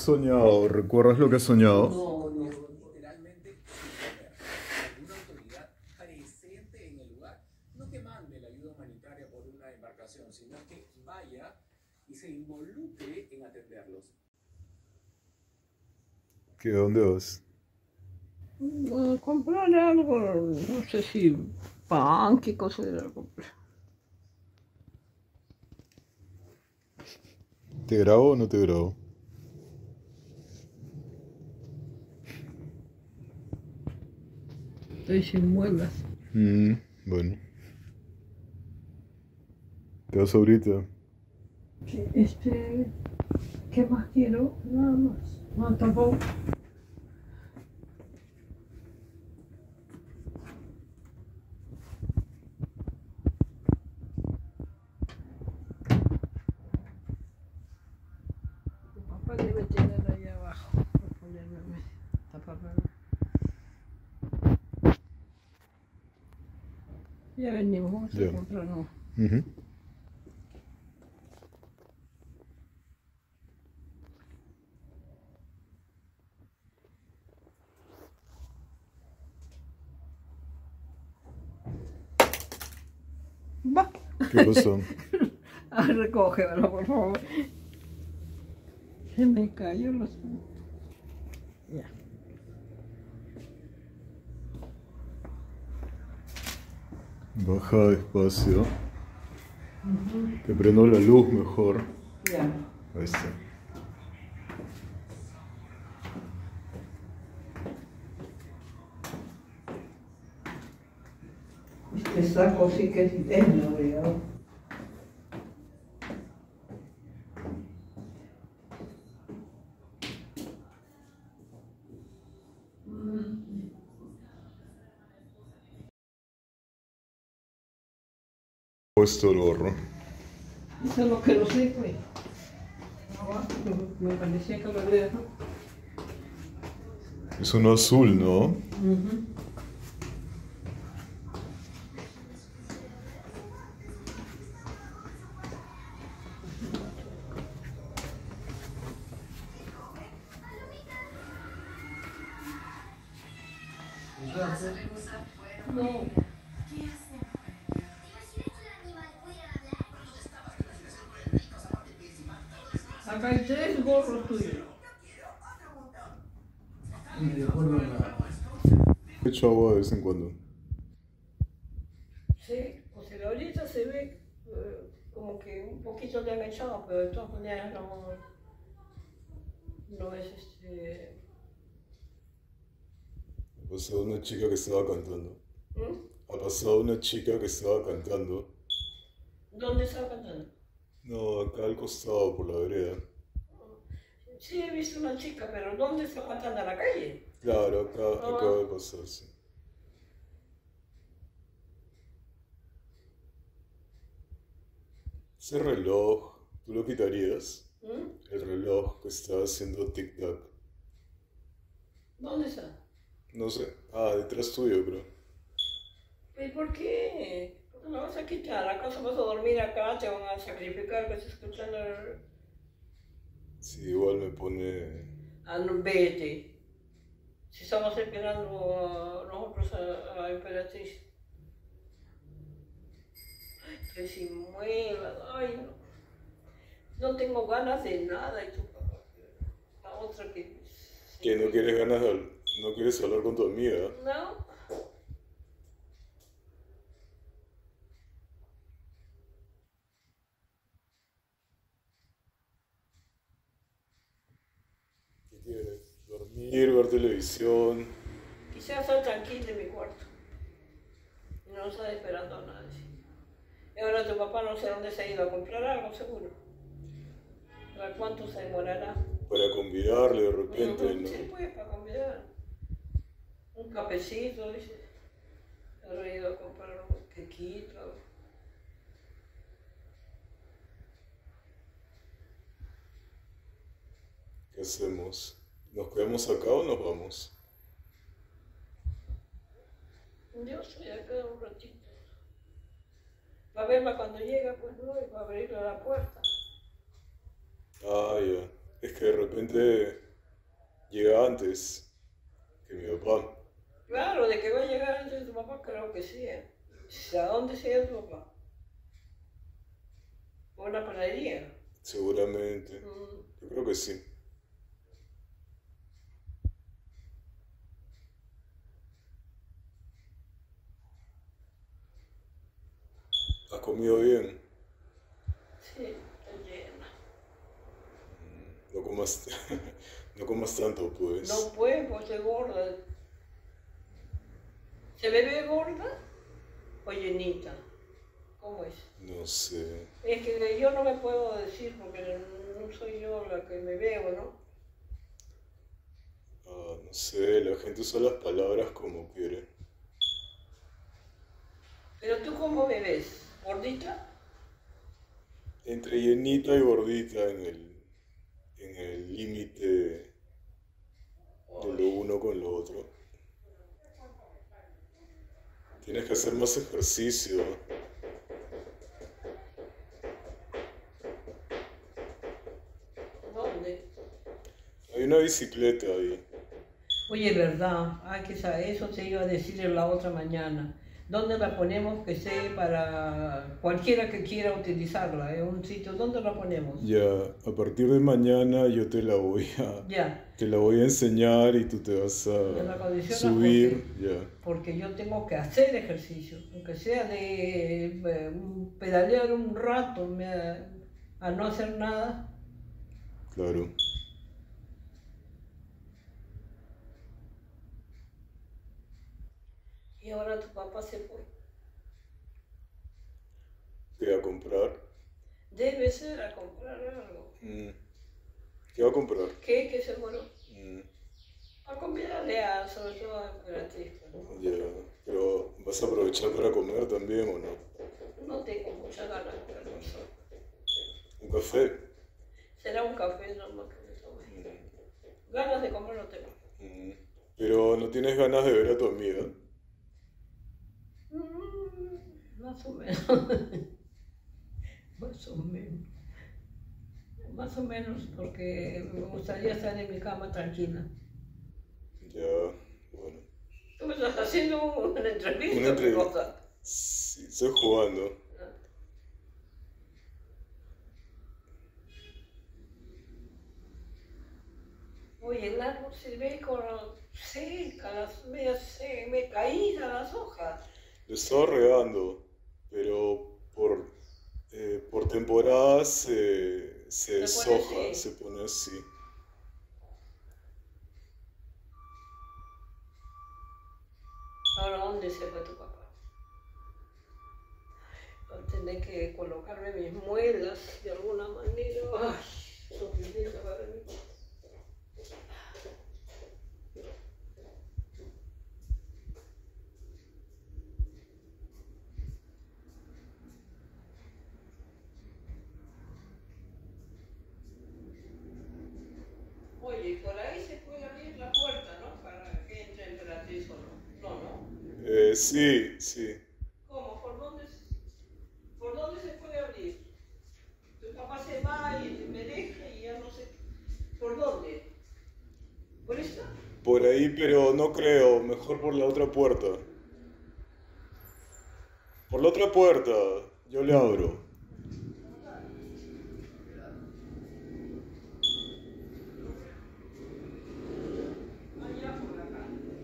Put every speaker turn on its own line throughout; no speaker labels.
soñado? ¿Recuerdas lo que has soñado?
No, no. Literalmente, alguna autoridad presente en el lugar, no que mande la ayuda humanitaria por una embarcación, sino que vaya y se involucre en atenderlos.
¿Qué, dónde vas?
A comprar algo, no sé si pan, qué cosa era comprar.
¿Te grabo o no te grabo?
Estoy sin muelas.
Bueno. ¿Te vas ahorita?
Sí, ¿qué más quiero? Nada más. No, tampoco. Tu papá debe tener ahí abajo para ponerme taparme. Ya venimos, vamos a
Ya.
comprar, no.
Ujú.
Va.
¿Qué pasó?
Recógemelo, por favor. Se me cayó los... Ya.
Baja despacio. Te prendo la luz mejor.
Ya.
Ahí está.
Este saco sí que es novedad.
Puesto el gorro.
Eso es lo que no sé, pues. Me parecía que lo había dejado.
Es uno azul, ¿no?
No. Acá hay 3 gorros tuyos.
Echo agua de vez en cuando.
Sí, pues ahorita se ve como que un poquito le han echado, pero de todas maneras no es
Ha pasado una chica que estaba cantando.
¿Mm?
Ha pasado una chica que estaba cantando.
¿Dónde estaba cantando?
No, acá al costado, por la vereda.
Sí, he visto una chica, pero ¿dónde está cantando? ¿En la calle?
Claro, acá
Ah.
acaba de pasar, sí. Ese reloj, ¿tú lo quitarías?
¿Mm?
El reloj que está haciendo tic-tac.
¿Dónde está?
No sé. Ah, detrás tuyo, creo.
¿Y por qué? ¿Por qué lo vas a quitar? ¿Acaso vas a dormir acá? ¿Te van a sacrificar que estás escuchando?
Sí, igual me pone...
Ah, no, vete. Si estamos esperando nosotros a la emperatriz. Que si muevas, ay no. No tengo ganas de nada y tú, la otra que...
¿Que no quieres ganas de... no quieres hablar con tu amiga?
No.
¿Qué quieres? ¿Dormir, ver televisión?
Quisiera estar tranquila en mi cuarto. Y no estar esperando a nadie. Y ahora tu papá no sé dónde se ha ido a comprar algo, seguro. ¿Para cuánto se demorará?
Para convidarle de repente, ¿no?
Sí, pues, para convidar. Un cafecito, dice. Habrá ido a comprar un quequito.
¿Qué hacemos? ¿Nos quedamos acá o nos vamos?
Yo estoy acá un ratito. Para verla cuando llega, pues no, y para abrirle la puerta.
Ah, ya. Es que de repente llega antes que mi papá.
Claro, de que va a llegar antes de tu papá, creo que sí, ¿eh? ¿A dónde se iba tu papá? ¿A una panadería?
Seguramente. Yo creo que sí. ¿Has comido bien?
Sí, está llena.
No comas, no comas tanto, pues.
No puedo, pues estoy gorda. ¿Se me ve gorda o llenita? ¿Cómo es?
No sé.
Es que yo no me puedo decir porque no soy yo la que me veo, ¿no?
No sé, la gente usa las palabras como quiere.
Pero tú, ¿cómo me ves? ¿Gordita?
Entre llenita y gordita en el límite de lo uno con lo otro. Tienes que hacer más ejercicio.
¿Dónde?
Hay una bicicleta ahí.
Oye, verdad, hay que saber, eso te iba a decir en la otra mañana. ¿Dónde la ponemos que sea para cualquiera que quiera utilizarla? ¿En un sitio? ¿Dónde la ponemos?
Ya, a partir de mañana yo
Ya,
te la voy a enseñar y tú te vas
me la
a
acondicionas
subir. Ya.
porque yo tengo que hacer ejercicio, aunque sea de pedalear un rato, a no hacer nada.
Claro.
Y ahora tu papá se fue.
¿Qué va a comprar?
Debe ser a comprar algo.
¿Qué va a comprar?
¿Qué? Que se fueron.
Mm,
A comprarle a, sobre todo a Emperatriz, ¿no?
ya, pero ¿vas a aprovechar para comer también o no?
No tengo muchas ganas de almorzar.
¿Un café?
Será un café nomás que me tome. Ganas de comer no tengo.
Pero no tienes ganas de ver a tu amiga.
Más o menos. Más o menos. Más o menos porque me gustaría estar en mi cama tranquila.
Ya, bueno.
¿Tú me estás haciendo una entrevista?
Una
o qué
entrevista.
cosa?
Sí, estoy jugando.
Oye, el árbol se ve con seca, me caídas las hojas.
Lo estaba regando, pero por temporadas se
pone
deshoja,
así.
se pone así.
Ahora, ¿dónde se fue tu papá? Voy a tener que colocarme mis muelas de alguna manera. Ay, sufrimiento para mí. Oye, por ahí se puede abrir la puerta, ¿no? Para que entre Emperatriz o no. No, ¿no?
Sí, sí.
¿Cómo? ¿Por dónde se puede abrir? Tu papá se va y me deja y ya no sé. ¿Por dónde? ¿Por esta?
Por ahí, pero no creo. Mejor por la otra puerta. Por la otra puerta. Yo le abro.
Allá por acá.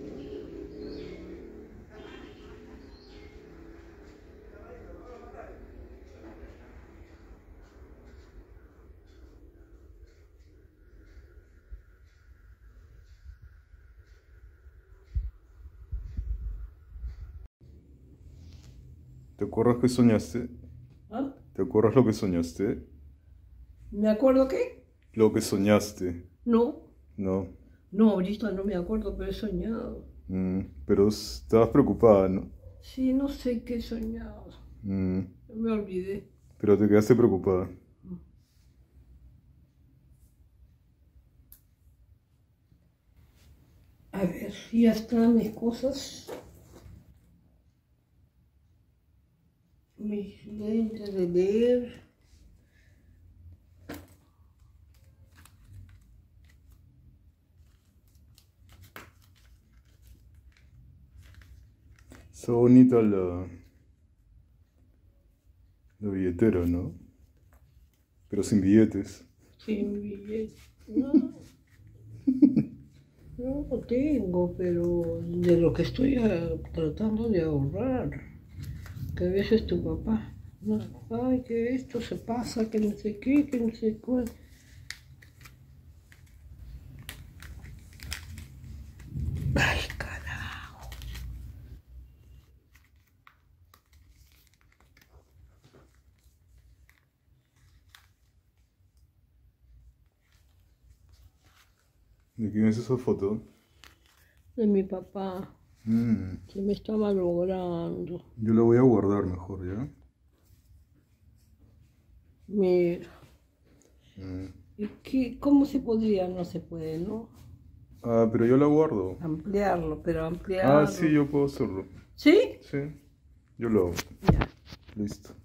¿Te acuerdas que soñaste?
¿Ah?
¿Te acuerdas lo que soñaste?
¿Me acuerdo qué?
Lo que soñaste.
No.
No.
No, ahorita no me acuerdo, pero he soñado.
Pero estabas preocupada, ¿no?
Sí, no sé qué he soñado. Me olvidé.
Pero te quedaste preocupada.
A ver, ya están mis cosas. Mis lentes de leer.
Está bonita la billetera, ¿no? Pero sin billetes.
Sin billete. No, no tengo, pero de lo que estoy tratando de ahorrar. Que a veces tu papá, no, ay, que esto se pasa, que no sé qué, que no sé cuál. Ay, carajo.
¿De quién es esa foto?
De mi papá, que me está malogrando.
Yo la voy a guardar mejor, ¿ya?
Mira.
Mm.
¿Y cómo se podría? No se puede, ¿no?
Ah, pero yo la guardo.
Ampliarlo, pero ampliarlo.
Ah, sí, yo puedo hacerlo.
¿Sí?
Sí, yo lo hago.
Ya.
Listo.